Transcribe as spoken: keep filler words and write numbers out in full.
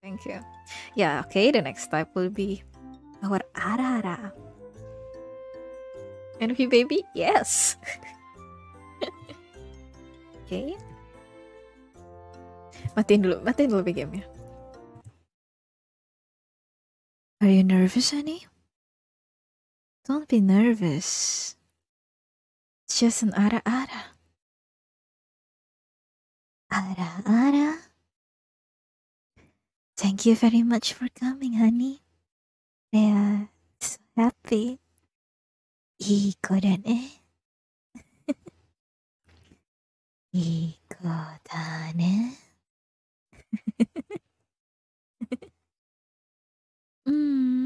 Thank you. Yeah, okay, the next type will be our Ara Ara. Envy baby? Yes. Okay. Matiin dulu, matiin dulu gamenya. Are you nervous, honey? Don't be nervous. It's just an Ara Ara. Ara Ara. Thank you very much for coming, honey. Yeah, so happy. いい子だね。いい子だね。Mm.